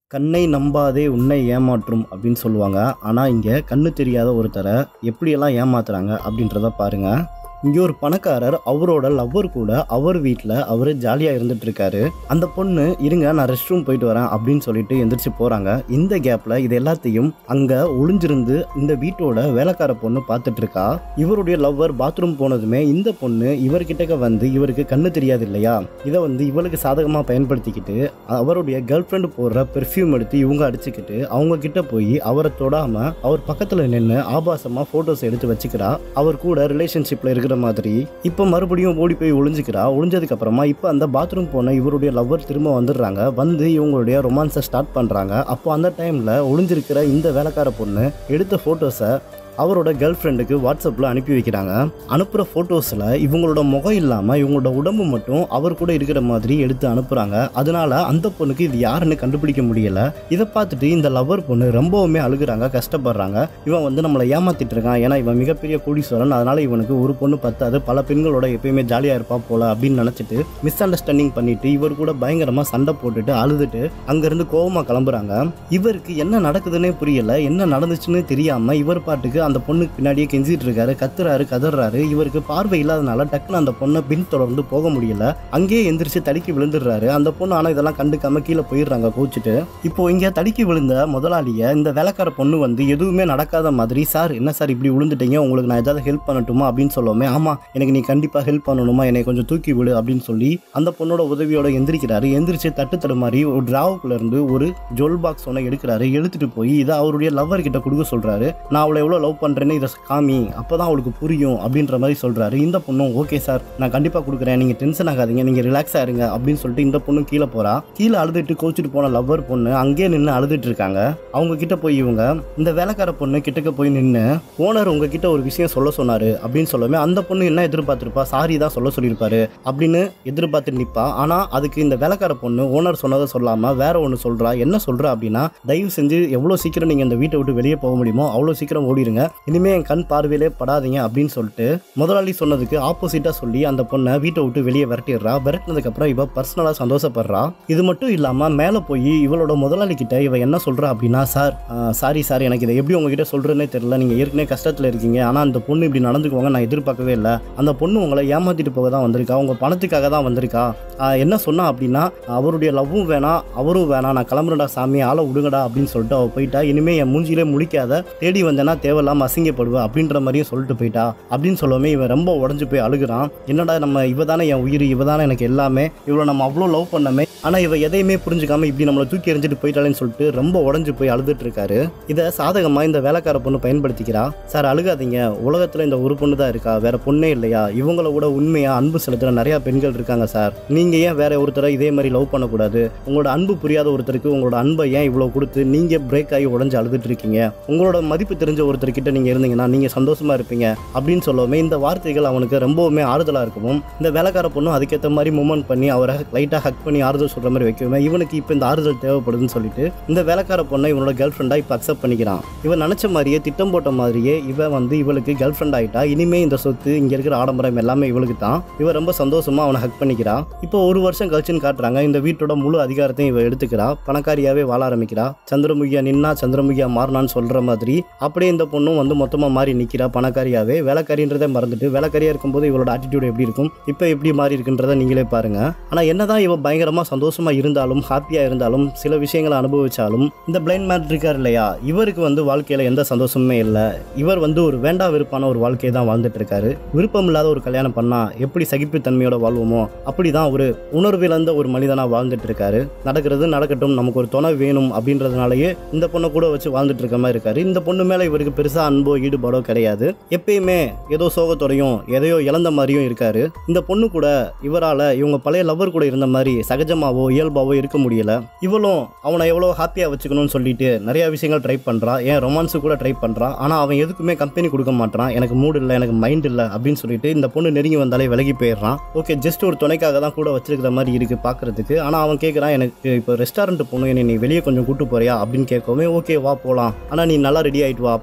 கண்ணை நம்பாதே உன்னை ஏமாற்றும் அப்படின்னு சொல்லுவாங்க. ஆனால் இங்கே கண்ணு தெரியாத ஒருத்தரை எப்படியெல்லாம் ஏமாத்துறாங்க அப்படின்றத பாருங்க. இங்கே ஒரு பணக்காரர் அவரோட லவ்வர் கூட அவர் வீட்டில் அவர் ஜாலியாக இருந்துட்டு இருக்காரு. அந்த பொண்ணு இருங்க நான் ரெஸ்ட் ரூம் போயிட்டு வரேன் அப்படின்னு சொல்லிட்டு எந்திரிச்சு போகிறாங்க. இந்த கேப்பில் இது எல்லாத்தையும் அங்கே ஒளிஞ்சிருந்து இந்த வீட்டோட வேலைக்கார பொண்ணு பார்த்துட்டு இருக்கா. இவருடைய லவ்வர் பாத்ரூம் போனதுமே இந்த பொண்ணு இவர்கிட்ட வந்து இவருக்கு கண்ணு தெரியாது இல்லையா, இதை வந்து இவளுக்கு சாதகமாக பயன்படுத்திக்கிட்டு அவருடைய கேர்ள் ஃப்ரெண்டு போடுற பெர்ஃப்யூம் எடுத்து இவங்க அடிச்சுக்கிட்டு அவங்க கிட்ட போய் அவரை தொடாம அவர் பக்கத்தில் நின்று ஆபாசமாக ஃபோட்டோஸ் எடுத்து வச்சுக்கிறா. அவர் கூட ரிலேஷன்ஷிப்பில் இருக்கிற மாதிரி இப்போ மறுபடியும் ஓடி போய் ஒளிஞ்சுக்கிறா. ஒளிஞ்சதுக்கு அப்புறமா இப்போ அந்த பாத்ரூம் போன இவருடைய லவ்வர் திரும்ப வந்துடுறாங்க. வந்து இவங்களுடைய ரொமான்ஸை ஸ்டார்ட் பண்ணுறாங்க. அப்போ அந்த டைமில் ஒளிஞ்சிருக்கிற இந்த வேலைக்கார பொண்ணு எடுத்த ஃபோட்டோஸை அவரோட கேர்ள் ஃப்ரெண்டுக்கு வாட்ஸ்அப்பில் அனுப்பி வைக்கிறாங்க. அனுப்புகிற ஃபோட்டோஸில் இவங்களோட முகம் இல்லாமல் இவங்களோட உடம்பு மட்டும் அவர் கூட இருக்கிற மாதிரி எடுத்து அனுப்புகிறாங்க. அதனால அந்த பொண்ணுக்கு இது யாருன்னு கண்டுபிடிக்க முடியலை. இதை பார்த்துட்டு இந்த லவ்வர் பொண்ணு ரொம்பவுமே அழுகுறாங்க, கஷ்டப்படுறாங்க. இவன் வந்து நம்மளை ஏமாத்திட்டு இருக்கான், ஏன்னா இவன் மிகப்பெரிய கோடீஸ்வரன், அதனால இவனுக்கு ஒரு பொண்ணு பத்தாது, பல பெண்களோட எப்பயுமே ஜாலியாக இருப்பா போல அப்படின்னு நினச்சிட்டு மிஸ் அண்டர்ஸ்டாண்டிங் பண்ணிட்டு இவர் கூட பயங்கரமாக சண்டை போட்டுட்டு அழுதுட்டு அங்கேருந்து கோவமாக கிளம்புறாங்க. இவருக்கு என்ன நடக்குதுன்னே புரியலை, என்ன நடந்துச்சுன்னு தெரியாமல் இவர் பாட்டுக்கு அந்த பொண்ணுக்கு பின்னாடியே கெஞ்சிட்டு இருக்காரு, கத்துறாரு, கதறாரு. இவருக்கு பார்வை இல்லாதனால டக்குன்னு அந்த பொண்ணை பின் தொடர்ந்து போக முடியல. அங்கேயே எந்திரிச்சு தடுக்கி விழுந்துடுறாரு. அந்த பொண்ணு ஆனால் இதெல்லாம் கண்டுக்காம கீழே போயிடுறாங்க கோச்சிட்டு. இப்போ இங்கே தடுக்கி விழுந்த முதலாளியை இந்த வேலைக்கார பொண்ணு வந்து எதுவுமே நடக்காத மாதிரி, சார் என்ன சார் இப்படி விழுந்துட்டீங்க, உங்களுக்கு நான் ஏதாவது ஹெல்ப் பண்ணட்டுமா அப்படின்னு சொல்லுவோமே. ஆமா எனக்கு நீ கண்டிப்பாக ஹெல்ப் பண்ணணுமா, என்னை கொஞ்சம் தூக்கி விடு அப்படின்னு சொல்லி அந்த பொண்ணோட உதவியோட எந்திரிக்கிறாரு. எந்திரிச்சு தட்டு தடுமாறி ஒரு டிராவுக்குள்ள இருந்து ஒரு ஜுவல் பாக்ஸ் ஒன்று எடுக்கிறாரு. எடுத்துட்டு போய் இதை அவருடைய லவ்வர் கிட்ட கொடுக்க சொல்றாரு. நான் அவளை எவ்வளோ லவ் பண்றேன்னு இதை காமி, அப்பதான் அவளுக்கு புரியும் அப்படின்ற மாதிரி சொல்றாரு. இந்த பொண்ணும் ஓகே சார் நான் கண்டிப்பா கொடுக்குறேன், நீங்க டென்ஷன் ஆகாதீங்க, நீங்க ரிலாக்ஸா இருங்க அப்படின்னு சொல்லிட்டு இந்த பொண்ணு கீழே போறா. கீழே அழுதுட்டு கோச்சிட்டு போன லவ்வர் பொண்ணு அங்கேயே நின்று அழுதுட்டு இருக்காங்க. அவங்க கிட்ட போய் இவங்க இந்த வேலைக்கார பொண்ணு கிட்டக்க போய் நின்று ஓனர் உங்ககிட்ட ஒரு விஷயம் சொல்ல சொன்னாரு அப்படின்னு சொல்லவே அந்த பொண்ணு என்ன எதிர்பார்த்திருப்பா, சாரி தான் சொல்ல சொல்லியிருப்பாரு அப்படின்னு எதிர்பார்த்து நிற்பா. ஆனா அதுக்கு இந்த வேலைக்கார பொண்ணு ஓனர் சொன்னதை சொல்லாம வேற ஒன்று சொல்றா. என்ன சொல்றா அப்படின்னா, தயவு செஞ்சு எவ்வளவு சீக்கிரம் நீங்க இந்த வீட்டை விட்டு வெளியே போக முடியுமோ அவ்வளோ சீக்கிரம் ஓடிடுங்க, இனிமே என் கண் பார்வையிலே படாதீங்க அப்படின்னு சொல்லிட்டு முதலாளி சொன்னதுக்கு ஆப்போசிட்டா சொல்லி அந்த பொண்ணை வீட்டை விட்டு வெளியே விரட்டிடுறா. விரட்டினதுக்கு அப்புறம் இவ பர்சனலா சந்தோஷப்படுறா. இது மட்டும் இல்லாம மேல போய் இவளோட முதலாளி கிட்ட இவ என்ன சொல்றா அப்படின்னா, சார் சாரி சார், எனக்கு இதை எப்படி உங்ககிட்ட சொல்றேன்னே தெரியல, நீங்க ஏற்கனவே கஷ்டத்துல இருக்கீங்க, ஆனா அந்த பொண்ணு இப்படி நடந்துக்குவாங்க நான் எதிர்பார்க்கவே இல்லை, அந்த பொண்ணு உங்களை ஏமாத்திட்டு போக தான் வந்திருக்கா, உங்க பணத்துக்காக தான் வந்திருக்கா, என்ன சொன்னா அப்படின்னா அவருடைய லவ்வும் வேணாம் அவரும் வேணாம், நான் கிளம்புறடா சாமி ஆளை விடுங்கடா அப்படின்னு சொல்லிட்டு அவ போயிட்டா. இனிமே என் மூஞ்சிலே முழிக்காத, தேடி வந்தேன்னா தேவையில்லாம அசிங்கப்படுவேன் அப்படின்ற மாதிரியும் சொல்லிட்டு போயிட்டா அப்படின்னு சொல்லவே இவன் ரொம்ப உடஞ்சு போய் அழுகுறான். என்னடா நம்ம இவ தானே என் உயிர், இவ தானே எனக்கு எல்லாமே, இவ்வளோ நம்ம அவ்வளோ லவ் பண்ணமே, ஆனா இவ எதையுமே புரிஞ்சுக்காம இப்படி நம்மளை தூக்கி எறிஞ்சிட்டு போயிட்டாலேன்னு சொல்லிட்டு ரொம்ப உடஞ்சு போய் அழுதுட்டு இருக்காரு. இதை சாதகமா இந்த வேலைக்கார பொண்ணு பயன்படுத்திக்கிறா. சார் அழுகாதீங்க, உலகத்துல இந்த ஒரு பொண்ணு தான் இருக்கா, வேற பொண்ணே இல்லையா, இவங்கள கூட உண்மையா அன்பு செலுத்துற நிறைய பெண்கள் இருக்காங்க சார், நீங்க ஏன் வேற ஒருத்தரை இதே மாதிரி லவ் பண்ணக்கூடாது, உங்களோட அன்பு புரியாத ஒருத்தருக்கு உங்களோட அன்பை ஏன் இவ்வளவு கொடுத்து நீங்க பிரேக் ஆகி உடஞ்சு அழுதுட்டு இருக்கீங்க, உங்களோட மதிப்பு தெரிஞ்ச ஒருத்தர்கிட்ட நீங்க இருந்தீங்கன்னா நீங்க சந்தோஷமா இருப்பீங்க அப்படின்னு சொல்லவே இந்த வார்த்தைகள் அவனுக்கு ரொம்பவுமே ஆறுதலா இருக்கும். இந்த வேலைக்கார பொண்ணும் அதுக்கேற்ற மாதிரி மூமெண்ட் பண்ணி அவரை லைட்டா ஹக் பண்ணி ஆறுதல் சொல்ற மாதிரி வைக்கவே இவனுக்கு இப்போ இந்த ஆறுதல் தேவைப்படுதுன்னு சொல்லிட்டு இந்த வேலைக்கார பொண்ணை இவனோட கேர்ள் ஃப்ரெண்டா இப்போ அக்செப்ட் பண்ணிக்கிறான். இவன் நினைச்ச மாதிரியே திட்டம் போட்ட மாதிரியே இவன் வந்து இவளுக்கு கேர்ள் ஃப்ரெண்ட் ஆயிட்டா. இனிமே இந்த சொத்து இங்க இருக்கிற ஆடம்பரம் எல்லாமே இவளுக்கு தான். இவன் ரொம்ப சந்தோஷமா அவனை ஹக் பண்ணிக்கிறா. இப்போ ஒரு வருஷம் கழிச்சுன்னு காட்டுறாங்க. இந்த வீட்டோட முழு அதிகாரத்தையும் இவ எடுத்துக்கிறா. பணக்காரியாவே வாழ ஆரம்பிக்கிறா. சந்திரமுகியா நின்னா சந்திரமுகியா மாறினான்னு சொல்ற மாதிரி அப்படியே இந்த பொண்ணும் வந்து மொத்தமா மாறி நிக்கிறா. பணக்காரியாவே வேலைக்காரின்றதை மறந்துட்டு வேலைக்காரியா இருக்கும்போது இவளோட ஆட்டிடியூட் எப்படி இருக்கும், இப்போ எப்படி மாறி இருக்குன்றதை நீங்களே பாருங்க. ஆனா என்னதான் இவ பயங்கரமா சந்தோஷமா இருந்தாலும் ஹாப்பியா இருந்தாலும் சில விஷயங்களை அனுபவிச்சாலும் இந்த பிளைண்ட் மேன் இருக்கார் இல்லையா, இவருக்கு வந்து வாழ்க்கையில எந்த சந்தோஷமுமே இல்லை. இவர் வந்து ஒரு வேண்டா விருப்பான ஒரு வாழ்க்கையை தான் வாழ்ந்துட்டு இருக்காரு. விருப்பம் இல்லாத ஒரு கல்யாணம் பண்ணா எப்படி சகிப்புத்தன்மையோட வாழ்வோமோ அப்படிதான் ஒரு உணர்விழந்த ஒரு மனிதனா வாழ்ந்துட்டு இருக்காரு. நடக்கிறது நடக்கட்டும், நமக்கு ஒரு துணை வேணும் அப்படின்றதுனாலயே இந்த பொண்ணை கூட வச்சு வாழ்ந்துட்டு இருக்க மாதிரி இருக்காரு. இந்த பொண்ணு மேல இவருக்கு பெருசா அன்போ ஈடுபாடோ கிடையாது. எப்பயுமே ஏதோ சோகத்தோடையும் எதையோ இழந்த மாதிரியும் இருக்காரு. இந்த பொண்ணு கூட இவரால இவங்க பழைய லவ்வர் கூட இருந்த மாதிரி சகஜமாவோ இயல்பாவோ இருக்க முடியல. இவளும் அவனை எவ்வளோ ஹாப்பியா வச்சுக்கணும்னு சொல்லிட்டு நிறைய விஷயங்கள் ட்ரை பண்றா. ஏன் ரொமான்ஸு கூட ட்ரை பண்றா. ஆனா அவன் எதுக்குமே கம்பெனி கொடுக்க மாட்டான். எனக்கு மூடு இல்லை, எனக்கு மைண்ட் இல்லை அப்படின்னு சொல்லிட்டு இந்த பொண்ணு நெருங்கி வந்தாலே விலகி போயிடுறான். ஓகே ஜஸ்ட் ஒரு துணைக்காக தான் கூட வச்சிருக்கிற மாதிரி இருக்கு பாக்குறதுக்கு. ஆனா அவன் கேட்கறான், எனக்கு இப்போ ரெஸ்டாரண்ட் போகணும், என்னை நீ வெளியே கொஞ்சம் கூட்டு போறியா அப்படின்னு கேட்கவே ஓகே வா போலாம், ஆனா நீ நல்லா ரெடி ஆயிட்டு வா அப்பதான் கூட்டு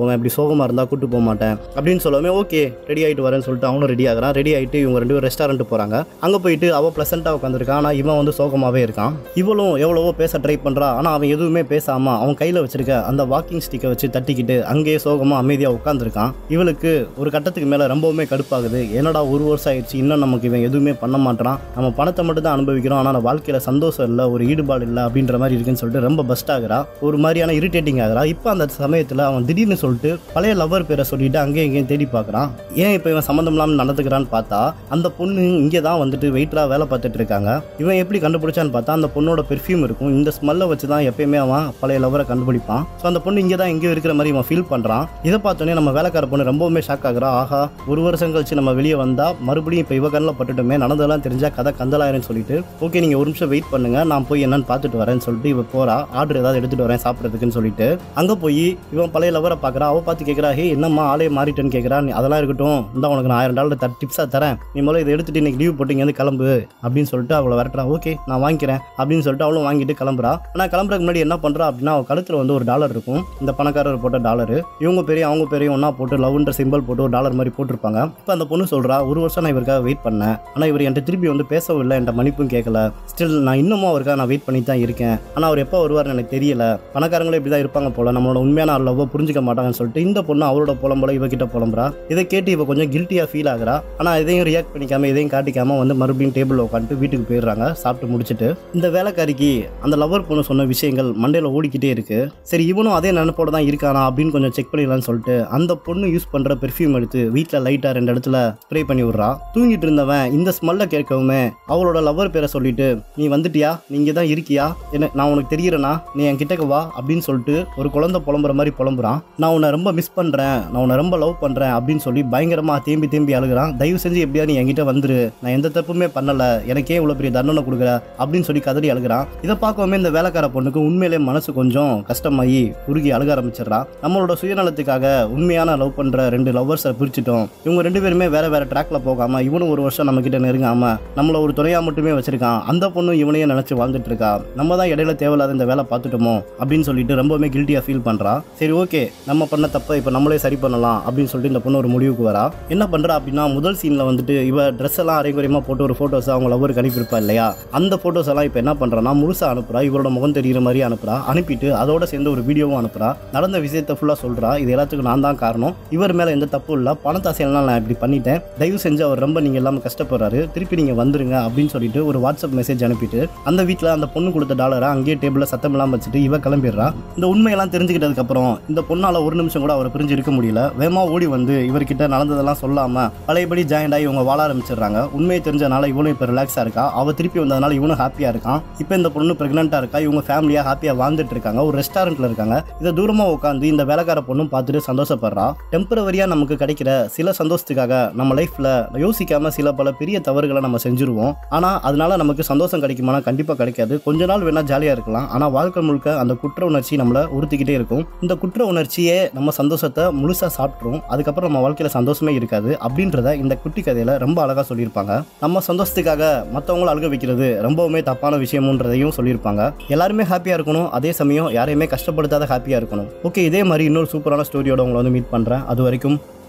போவேன், இப்படி சோகமாக இருந்தால் கூட்டு போக மாட்டேன் அப்படின்னு சொல்லவே ஓகே ரெடி ஆகிட்டு வரேன்னு சொல்லிட்டு அவனும் ரெடி ஆகிறான். ரெடி ஆகிட்டு இவங்க 2 பேரும் ரெஸ்டாரண்ட் போகிறாங்க. அங்கே போயிட்டு அவள் ப்ளசண்ட்டாக உட்காந்துருக்கான். ஆனால் இவன் வந்து சோகமாகவே இருக்கான். இவளும் எவ்வளவோ பேச ட்ரை பண்ணுறா. ஆனால் அவன் எதுவுமே பேசாமல் அவன் கையில் வச்சிருக்க அந்த வாக்கிங் ஸ்டிக்கை வச்சு தட்டிக்கிட்டு அங்கேயே சோகமாக அமைதியாக உட்காந்துருக்கான். இவளுக்கு ஒரு கட்டத்துக்கு மேலே ரொம்பவுமே கடுப்பாகுது. என்னடா 1 வருஷம் ஆயிடுச்சு, இன்னும் நமக்கு இவன் எதுவுமே பண்ண மாட்டான், நம்ம பணத்தை மட்டும் தான் அனுபவிக்கிறோம், ஆனால் வாழ்க்கையில் சந்தோஷம் இல்லை, ஒரு ஈடுபாடு இல்லை அப்படின்ற மாதிரி இருக்குன்னு சொல்லிட்டு ரொம்ப பஸ்ட் ஆகிறா. ஒரு மாதிரியான இரிட்டேட்டிங் ஆகிறா. இப்போ அந்த சமயத்தில் அவன் திடீர்னு சொல்லிட்டு பழைய லவர் பேரை சொல்லிட்டு அங்கேயும் இங்கேயும் தேடி பார்க்குறான். ஏன் இப்போ இவன் சம்மந்தம் இல்லாமல் நடந்துக்கிறான்னு பார்த்தா அந்த பொண்ணு இங்கே தான் வந்துட்டு வெயிட்டராக வேலை பார்த்துட்டு இருக்காங்க. இவன் எப்படி கண்டுபிடிச்சான்னு பார்த்தா அந்த பொண்ணோட பெர்ஃப்யூம் இருக்கும். இந்த ஸ்மெல்லை வச்சு தான் எப்பயுமே அவன் பழைய லவரை கண்டுபிடிப்பான். ஸோ அந்த பொண்ணு இங்கே தான் எங்கேயும் இருக்கிற மாதிரி அவன் ஃபீல் பண்ணுறான். இதை பார்த்தோன்னே நம்ம வேலைக்கார பொண்ணு ரொம்பவுமே ஷாக் ஆகிறா. ஆஹா 1 வருஷம் கழிச்சு நம்ம வெளியே வந்தால் மறுபடியும் இப்போ இவ கண்ணில் பட்டுட்டுமே, நடந்ததெல்லாம் தெரிஞ்சால் கதை கந்தலாயிரன்னு சொல்லிட்டு ஓகே நீங்கள் 1 நிமிஷம் வெயிட் பண்ணுங்க, நான் போய் என்னன்னு பார்த்துட்டு வரேன்னு சொல்லிட்டு இவ போகிறா. ஆர்டர் ஏதாவது எடுத்துகிட்டு வரேன் சாப்பிட்றதுக்குன்னு சொல்லிட்டு அங்கே போய் இவன் பழைய லவரை பார்க்குறா. அவள் பார்த்து கேட்குறா, ஹே என்னம்மா ஆளே மாறிட்டேன்னு கேட்குறா. அதெல்லாம் இருக்கட்டும், இந்த உனக்கு நான் $1000 டிப்ஸாக தரேன், நீ முதல்ல இதை எடுத்துகிட்டு இன்னைக்கு லீவ் போட்டு இங்கேருந்து கிளம்பு அப்படின்னு சொல்லிட்டு அவளை வரட்டுறா. ஓகே நான் வாங்கிக்கிறேன் அப்படின்னு சொல்லிட்டு அவளும் வாங்கிட்டு கிளம்புறா. ஆனால் கிளம்புறதுக்கு முன்னாடி என்ன பண்ணுறா அப்படின்னா அவள் கழுத்தில் வந்து ஒரு $1 இருக்கும். இந்த பணக்காரர் போட்ட $1 இவங்க பெரிய அவங்க பெரிய ஒன்றா போட்டு லவ்ன்ற சிம்பிள் போட்டு ஒரு $1 மாதிரி போட்டிருப்பாங்க. இப்போ அந்த பொண்ணு சொல்கிறா, 1 வருஷம் நான் இவருக்காக வெயிட் பண்ணேன், ஆனால் இவர் என்கிட்ட திருப்பி வந்து பேசவும் இல்லை, என்கிட்ட மன்னிப்பும் கேட்கல, ஸ்டில் நான் இன்னமும் அவருக்காக நான் வெயிட் பண்ணி தான் இருக்கேன், ஆனால் அவர் எப்போ வருவார்னு எனக்கு தெரியல, பணக்காரங்களே இப்படி தான் இருப்பாங்க போல, நம்மளோட உண்மையான லவ்வை புரிஞ்சுக்க மாட்டாங்கன்னு சொல்லிட்டு இந்த பொண்ணு அவரோட புலம்போல இவகிட்ட புலம்புறா. இதை கேட்டு இவ கொஞ்சம் கில்ட்டியாக ஃபீல் ஆகுறா. ஆனால் இதையும் ரியாக்ட் பண்ணிக்காம இதையும் காட்டிக்காம வந்து மறுபடியும் டேபிளில் உட்காந்துட்டு வீட்டுக்கு போயிடுறாங்க. சாப்பிட்டு முடிச்சுட்டு இந்த வேலைக்காரிக்கு அந்த லவர் பொண்ணு சொன்ன விஷயங்கள் மண்டையில் ஓடிக்கிட்டே இருக்கு. சரி இவனும் அதே நினைப்போட தான் இருக்கானா அப்படின்னு கொஞ்சம் செக் பண்ணிடலான்னு சொல்லிட்டு அந்த பொண்ணு யூஸ் பண்ணுற பெர்ஃப்யூம் எடுத்து வீட்டில் லைட்டாக 2 இடத்துல ஸ்ப்ரே பண்ணி விட்றா. தூங்கிட்டு இருந்தவன் இந்த ஸ்மெல்லை கேட்கவுமே அவளோட லவர் பேரை சொல்லிட்டு, நீ வந்துட்டியா, நீ இங்கே தான் இருக்கியா, என்ன நான் உனக்கு தெரியறேனா, நீ என் கிட்டக்கு வா அப்படின்னு சொல்லிட்டு ஒரு குழந்தை புலம்புற மாதிரி புலம்புறான். நான் உன்னை ரொம்ப மிஸ் பண்ணுறேன், நான் உன்னை ரொம்ப லவ் பண்ணுறேன் அப்படின்னு சொல்லி பயங்கரமாக தேம்பி அழுகிறான். தயவு செஞ்சு எப்படியா நீ என்கிட்ட வந்துரு, நான் எந்த தப்புமே பண்ணலை, எனக்கே இவ்வளோ பெரிய தண்டனை கொடுக்குற அப்படின்னு சொல்லி கதறி அழுகிறான். இதை பார்க்கவுமே இந்த வேலைக்கார பொண்ணுக்கு உண்மையிலே மனசு கொஞ்சம் கஷ்டமாகி உருகி அழுக ஆரம்பிச்சிடறா. நம்மளோட சுயநலத்துக்காக உண்மையான லவ் பண்ணுற 2 லவ்வர்ஸை பிரிச்சுட்டோம். இவங்க 2 பேருமே வேற வேற ட்ராக்ல போகாமல் இவனும் 1 வருஷம் நம்ம கிட்ட நெருங்காமல் நம்மள ஒரு துணையாக மட்டுமே வச்சிருக்கான். அந்த பொண்ணு இவனையே நினச்சி வாழ்ந்துட்டு இருக்கா. நம்ம தான் இடையில தேவையில்லாத இந்த வேலை பார்த்துட்டோமோ அப்படின்னு சொல்லிட்டு ரொம்பவுமே கில்ட்டியாக ஃபீல் பண்ணுறா. சரி ஓகே நம்ம பண்ண தப்பை இப்போ நம்மளே சரி பண்ணலாம் அப்படின்னு சொல்லிட்டு இந்த பொண்ணு ஒரு முடிவுக்கு வரா. என்ன பண்ணுறா அப்படின்னா முதல் சீனில் வந்துட்டு இவ ட்ரெஸ் எல்லாம் அரைகுறையமாக போட்டு ஒரு ஃபோட்டோஸ் அவங்க லவருக்கு அனுப்பியிருப்பா இல்லையா, அந்த ஃபோட்டோஸ் எல்லாம் இப்போ என்ன பண்ணுறான்னா முழுசாக அனுப்புறா. இவரோட முகம் தெரிகிற மாதிரி அனுப்புறா. அனுப்பிட்டு அதோட சேர்ந்து ஒரு வீடியோவும் அனுப்புறா. நடந்த விஷயத்தை ஃபுல்லாக சொல்கிறா. இது எல்லாத்துக்கும் நான் தான் காரணம், இவர் மேலே எந்த தப்பும் இல்லை, பணத்தாசையெல்லாம் நான் இப்படி பண்ணிட்டேன், தயவு செஞ்சு அவர் ரொம்ப நீங்கள் எல்லாமே கஷ்டப்படுறாரு, திருப்பி நீங்கள் வந்துருங்க அப்படின்னு சொல்லிட்டு ஒரு வாட்ஸ்அப் மெசேஜ் அனுப்பிட்டு அந்த வீட்டில் அந்த பொண்ணு கொடுத்த $1 அங்கேயே டேபிளில் சத்தம் இல்லாமல் வச்சுட்டு இவ கிளம்பிடுறா. இந்த உண்மையெல்லாம் தெரிஞ்சுக்கிட்டதுக்கு அப்புறம் இந்த பொண்ணால் 1 நிமிஷம் கூட அவரை பிரிஞ்சு இருக்க முடியல. வேகமாக ஓடி வந்து இவர்கிட்ட நடந்ததெல்லாம் சொல்லாமல் பழையபடி ஜாயிண்ட் ஆகி இவங்க வாழ ஆரம்பிச்சிடுறாங்க. உண்மையை தெரிஞ்சனால இவனும் இப்போ ரிலாக்ஸாக இருக்கா. அவள் திருப்பி வந்ததுனால இவனும் ஹாப்பியாக இருக்கான். இப்போ இந்த பொண்ணு ப்ரெக்னெண்ட்டாக இருக்கா. இவங்க ஃபேமிலியாக ஹாப்பியாக வாழ்ந்துட்டு இருக்காங்க. ஒரு ரெஸ்டாரண்ட்டில் இருக்காங்க. இதை தூரமாக உட்காந்து இந்த வேலைக்கார பொண்ணும் பார்த்துட்டு சந்தோஷப்படுறா. டெம்பரவரியாக நமக்கு கிடைக்கிற சில சந்தோஷத்துக்காக நம்ம லைஃப்பில் யோசிக்காமல் சில பல பெரிய தவறுகளை நம்ம செஞ்சுருவோம். ஆனால் அதனால நமக்கு சந்தோஷம் கிடைக்குமானா கண்டிப்பாக கிடைக்காது. கொஞ்ச நாள் வேணால் ஜாலியாக இருக்கலாம். ஆனால் வாழ்க்கை முழுக்க அந்த குற்ற உணர்ச்சி நம்மளை உறுத்திக்கிட்டே இருக்கும். இந்த குற்ற உணர்ச்சியே நம்ம சந்தோஷத்தை முழுசாக சாப்பிட்ரும். அதுக்கப்புறம் நம்ம வாழ்க்கையில் சந்தோஷமே இருக்காது அப்படின்றத இந்த குட்டி கதையில் ரொம்ப அழகாக சொல்லியிருப்பாங்க. நம்ம சந்தோஷத்துக்காக மற்றவங்கள அழுக வைக்கிறது ரொம்பவுமே தப்பான விஷயமுன்றதையும் சொல்லியிருப்பாங்க. எல்லாருமே ஹாப்பியாக இருக்கணும், அதே சமயம் யாரையுமே கஷ்டப்படுத்தாத ஹாப்பியாக இருக்கணும். ஓகே இதே மாதிரி இன்னொரு சூப்பரான ஸ்டோரியோட உங்களை வந்து மீட் பண்ணுறேன். அது வரைக்கும்